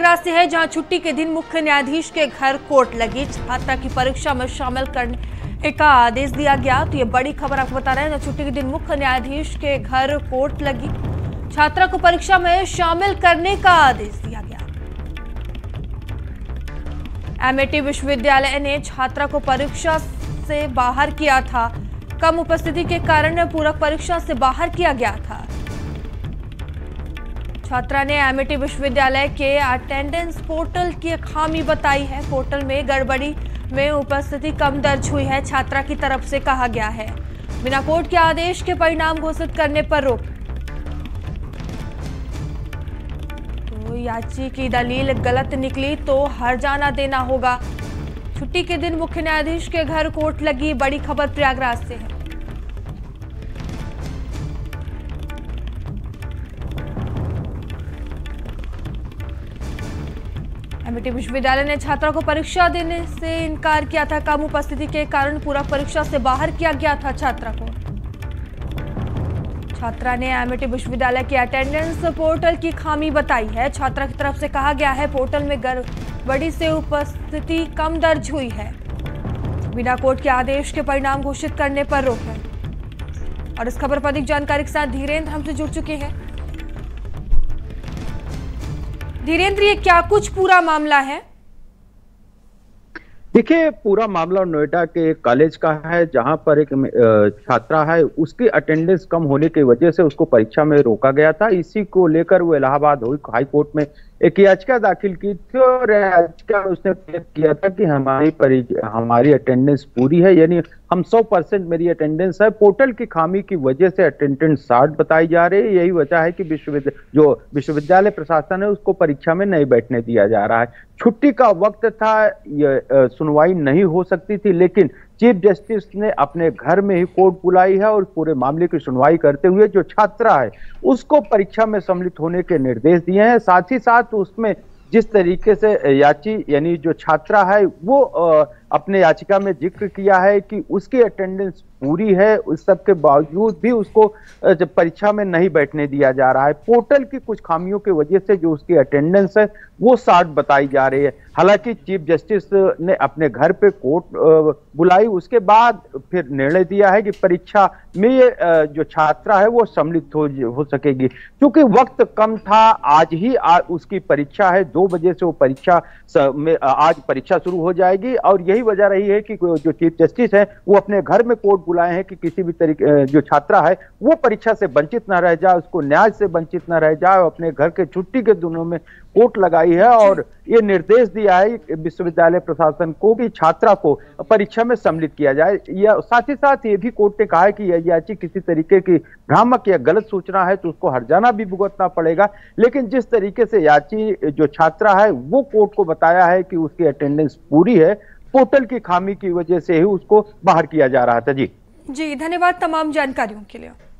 प्रयागराज से है, जहां छुट्टी के दिन मुख्य न्यायाधीश के घर कोर्ट लगी। छात्रा की परीक्षा में शामिल करने का आदेश दिया गया। तो ये बड़ी खबर आपको बता रहे हैं, जहां छुट्टी के दिन मुख्य न्यायाधीश के घर कोर्ट लगी। छात्रा को परीक्षा में शामिल करने का आदेश दिया गया। एमआईटी विश्वविद्यालय ने छात्रा को परीक्षा से बाहर किया था। कम उपस्थिति के कारण पूरक परीक्षा से बाहर किया गया था। छात्रा ने एमआईटी विश्वविद्यालय के अटेंडेंस पोर्टल की खामी बताई है। पोर्टल में गड़बड़ी में उपस्थिति कम दर्ज हुई है, छात्रा की तरफ से कहा गया है। बिना कोर्ट के आदेश के परिणाम घोषित करने पर रोक। तो याची की दलील गलत निकली तो हर्जाना देना होगा। छुट्टी के दिन मुख्य न्यायाधीश के घर कोर्ट लगी। बड़ी खबर प्रयागराज से है। एमआईटी विश्वविद्यालय ने छात्रा को परीक्षा देने से इनकार किया था। कम उपस्थिति के कारण पूरक परीक्षा से बाहर किया गया था छात्रा को। छात्रा ने एमआईटी विश्वविद्यालय के अटेंडेंस पोर्टल की खामी बताई है। छात्रा की तरफ से कहा गया है, पोर्टल में गड़बड़ी से उपस्थिति कम दर्ज हुई है। बिना कोर्ट के आदेश के परिणाम घोषित करने पर रोक है। और इस खबर पर अधिक जानकारी के साथ धीरेन्द्र हमसे जुड़ चुके हैं। धीरेन्द्र, ये क्या कुछ पूरा मामला है? देखिए, पूरा मामला नोएडा के कॉलेज का है, जहां पर एक छात्रा है, उसकी अटेंडेंस कम होने की वजह से उसको परीक्षा में रोका गया था। इसी को लेकर वो इलाहाबाद हाई कोर्ट में एक याचिका दाखिल की थी और याचिका में उसने पेश किया था कि हमारी अटेंडेंस पूरी है, यानी हम 100% मेरी अटेंडेंस है। पोर्टल की खामी की वजह से अटेंडेंस 60 बताई जा रही है। यही वजह है कि विश्वविद्यालय प्रशासन है उसको परीक्षा में नहीं बैठने दिया जा रहा है। छुट्टी का वक्त था, सुनवाई नहीं हो सकती थी, लेकिन चीफ जस्टिस ने अपने घर में ही कोर्ट बुलाई है और पूरे मामले की सुनवाई करते हुए जो छात्रा है उसको परीक्षा में सम्मिलित होने के निर्देश दिए हैं। साथ ही साथ उसमें जिस तरीके से यानी जो छात्रा है वो अपने याचिका में जिक्र किया है कि उसकी अटेंडेंस पूरी है, उस सब के बावजूद भी उसको परीक्षा में नहीं बैठने दिया जा रहा है। पोर्टल की कुछ खामियों की वजह से जो उसकी अटेंडेंस है वो 60 बताई जा रही है। हालांकि चीफ जस्टिस ने अपने घर पे कोर्ट बुलाई, उसके बाद फिर निर्णय दिया है कि परीक्षा में ये जो छात्रा है वो सम्मिलित हो सकेगी। क्योंकि वक्त कम था, उसकी परीक्षा है, 2 बजे से वो परीक्षा में आज परीक्षा शुरू हो जाएगी और यही वजह रही है कि जो चीफ जस्टिस है वो अपने घर में कोर्ट बुलाए हैं कि किसी भी तरीके जो छात्रा है वो परीक्षा से वंचित न रह जाए, उसको न्याय से वंचित न रह जाए। अपने घर के छुट्टी के दिनों में कोर्ट लगाई है और ये निर्देश दिया है विश्वविद्यालय प्रशासन को कि छात्रा को परीक्षा में सम्मिलित किया जाए। साथ ही साथ ये भी कोर्ट ने कहा है कि यदि याची किसी तरीके की भ्रामक या गलत सूचना है तो उसको हर्जाना भी भुगतना पड़ेगा। लेकिन जिस तरीके से याची जो छात्रा है वो कोर्ट को बताया है कि उसकी अटेंडेंस पूरी है, पोर्टल की खामी की वजह से ही उसको बाहर किया जा रहा था। जी धन्यवाद तमाम जानकारियों के लिए।